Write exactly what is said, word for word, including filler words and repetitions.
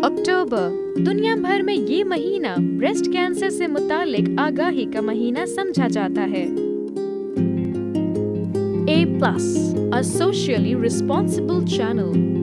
अक्टूबर दुनिया भर में ये महीना ब्रेस्ट कैंसर से मुतालिक आगाही का महीना समझा जाता है। A plus, a socially responsible channel